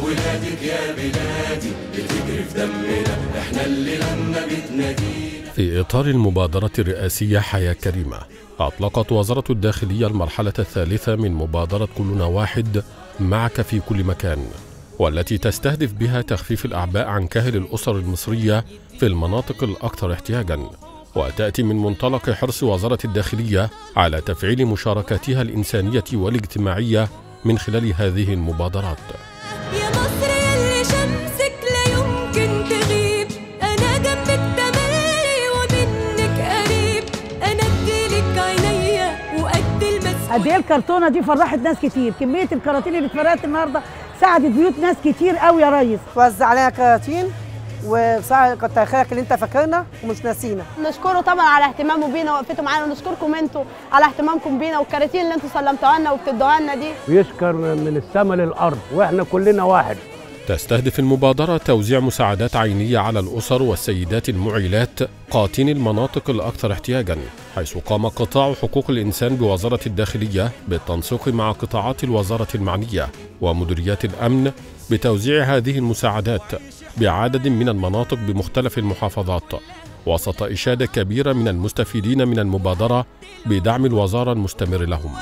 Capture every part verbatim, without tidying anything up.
ولادك يا بلادي بتجري في دمنا، احنا اللي لما بتنادينا. في إطار المبادرة الرئاسية حياة كريمة، أطلقت وزارة الداخلية المرحلة الثالثة من مبادرة كلنا واحد معك في كل مكان، والتي تستهدف بها تخفيف الأعباء عن كاهل الأسر المصرية في المناطق الأكثر احتياجاً، وتأتي من منطلق حرص وزارة الداخلية على تفعيل مشاركاتها الإنسانية والاجتماعية من خلال هذه المبادرات. يا مصر يلي شمسك لا يمكن تغيب، أنا جنبك تملي ومنك قريب، أنا اديلك عينيا وقد المسؤولية. قد ايه الكرتونه دي فرحت ناس كتير، كميه الكراتين اللي اتفرقت النهارده ساعدت بيوت ناس كتير قوي يا ريس. وزع علينا كراتين، وبصراحه كتر خيرك اللي انت فاكرنا ومش ناسينا. نشكره طبعا على اهتمامه بينا ووقفته معانا، ونشكركم انتوا على اهتمامكم بينا والكراتين اللي انتوا سلمتوها لنا وبتدوها لنا دي. ويشكر من السماء للارض واحنا كلنا واحد. تستهدف المبادرة توزيع مساعدات عينية على الأسر والسيدات المعيلات قاطين المناطق الأكثر احتياجاً، حيث قام قطاع حقوق الإنسان بوزارة الداخلية بالتنسيق مع قطاعات الوزارة المعنية ومديريات الأمن بتوزيع هذه المساعدات بعدد من المناطق بمختلف المحافظات، وسط إشادة كبيرة من المستفيدين من المبادرة بدعم الوزارة المستمر لهم.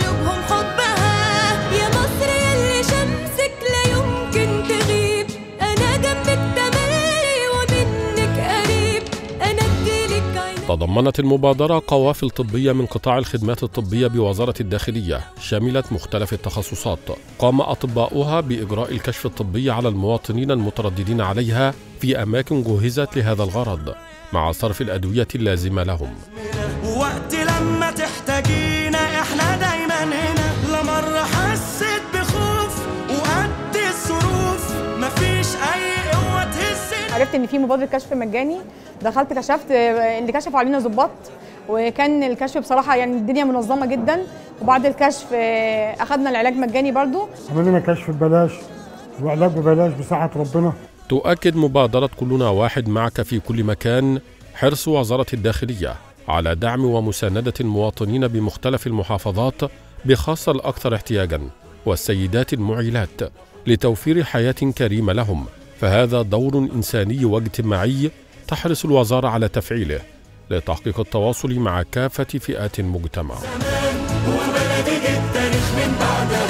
تضمنت المبادرة قوافل طبية من قطاع الخدمات الطبية بوزارة الداخلية شملت مختلف التخصصات، قام أطباؤها بإجراء الكشف الطبي على المواطنين المترددين عليها في أماكن جهزت لهذا الغرض، مع صرف الأدوية اللازمة لهم. وقت لما تحتاجينا احنا دايما هنا، لا مرة حسيت بخوف وقد الظروف مفيش أي قوة تهزنا. عرفت إن في مبادرة كشف مجاني، دخلت كشفت، اللي كشفوا علينا ظباط، وكان الكشف بصراحه يعني الدنيا منظمه جدا، وبعد الكشف اخذنا العلاج مجاني برضو. عملوا لنا كشف ببلاش وعلاج ببلاش بصحه ربنا. تؤكد مبادره كلنا واحد معك في كل مكان حرص وزاره الداخليه على دعم ومسانده المواطنين بمختلف المحافظات، بخاصه الاكثر احتياجا والسيدات المعيلات، لتوفير حياه كريمه لهم، فهذا دور انساني واجتماعي تحرص الوزارة على تفعيله لتحقيق التواصل مع كافة فئات المجتمع. وبلدي التاريخ من بعدها